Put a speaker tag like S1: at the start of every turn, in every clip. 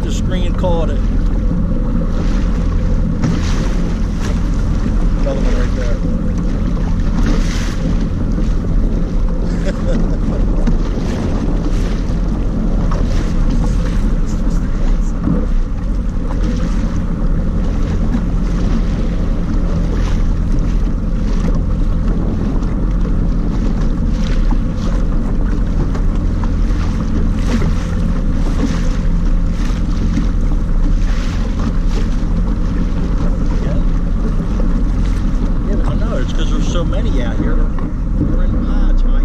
S1: the screen caught it. Another one right there. So many out here, they're in pods, Mike.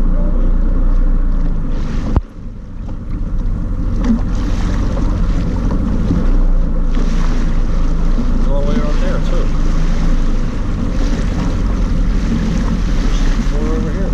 S1: All the way out there, too. There's more over here.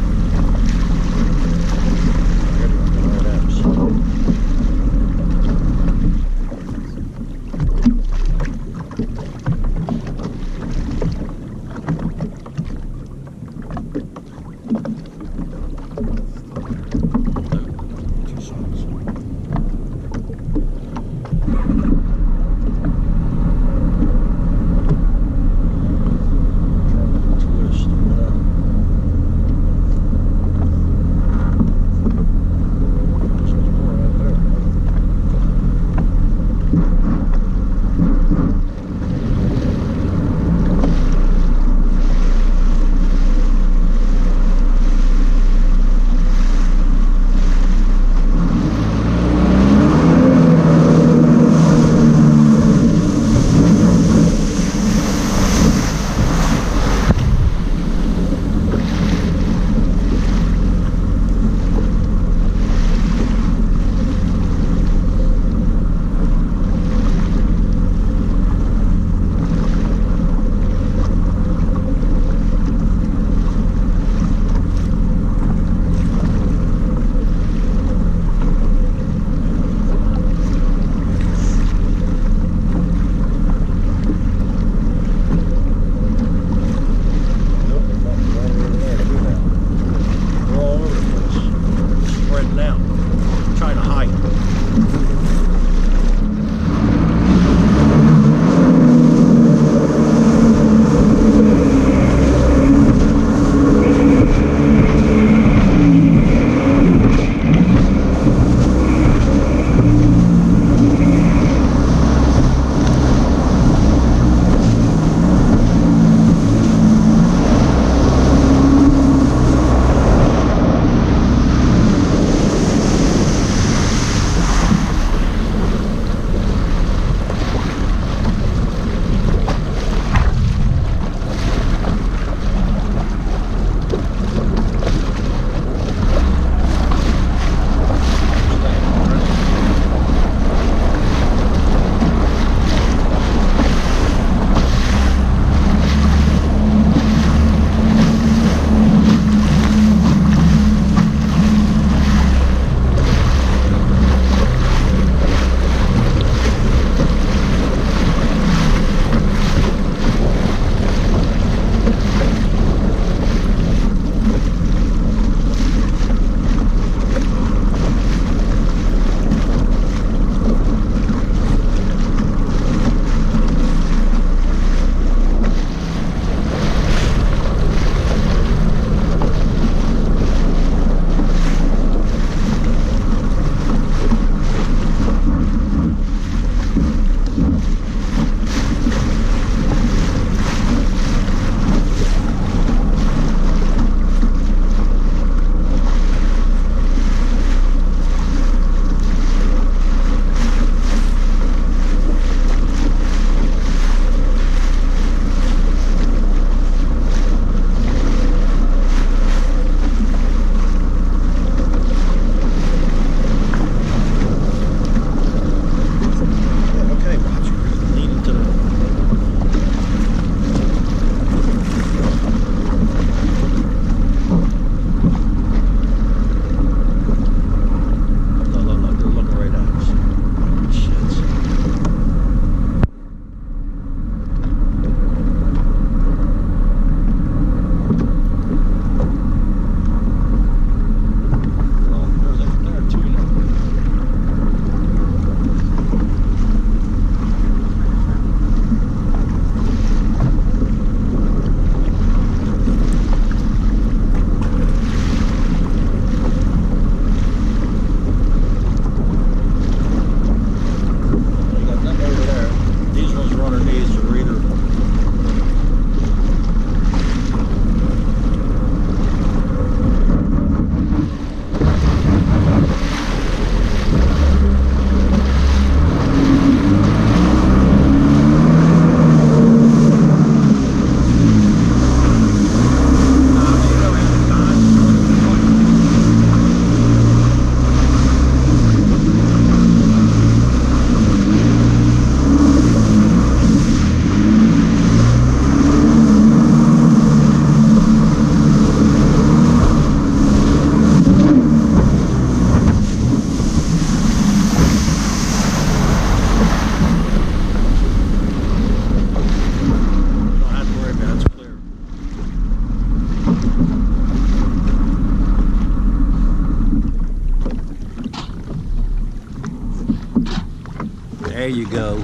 S1: There you go.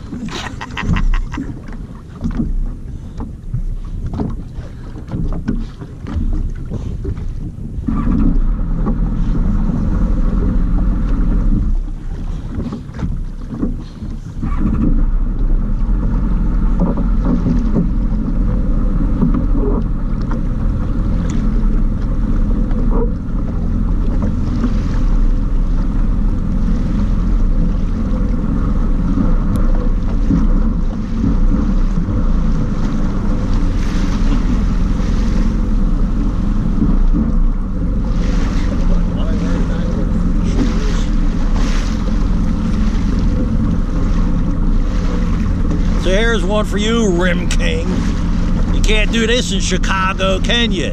S1: So here's one for you, Rim King. You can't do this in Chicago, can you?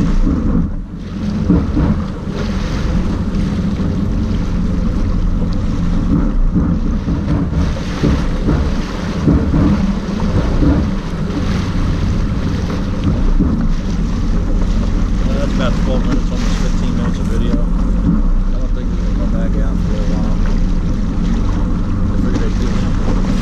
S1: That's about 12 minutes, almost 15 minutes of video. I don't think we're gonna come back out for a while. I figured I'd do that.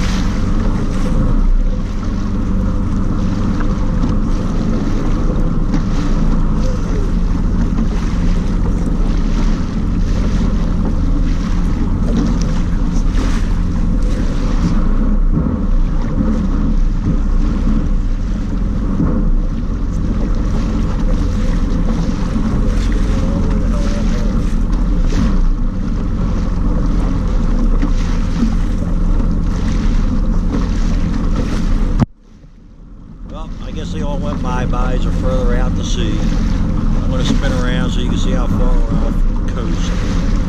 S1: Well, I guess they all went bye-byes or further out to sea. I'm going to spin around so you can see how far we're off the coast.